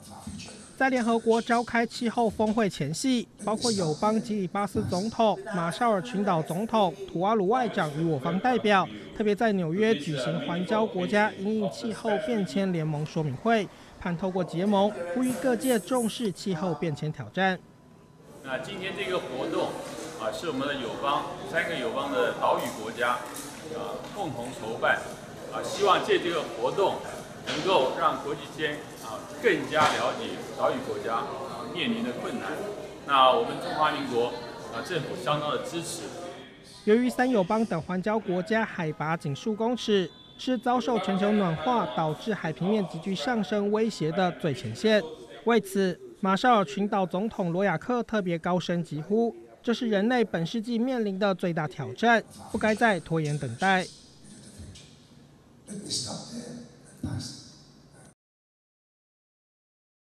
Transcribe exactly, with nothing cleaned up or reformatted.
在联合国召开气候峰会前夕，包括友邦吉里巴斯总统、马绍尔群岛总统、图瓦鲁外长与我方代表，特别在纽约举行环交国家因应气候变迁联盟说明会，盼透过结盟，呼吁各界重视气候变迁挑战。 那今天这个活动啊，是我们的友邦三个友邦的岛屿国家啊共同筹办啊，希望借这个活动能够让国际间啊更加了解岛屿国家啊面临的困难。那我们中华民国啊政府相当的支持。 由于三友邦等环礁国家海拔仅数公尺，是遭受全球暖化导致海平面急剧上升威胁的最前线。为此，马绍尔群岛总统罗亚克特别高声疾呼：这是人类本世纪面临的最大挑战，不该再拖延等待。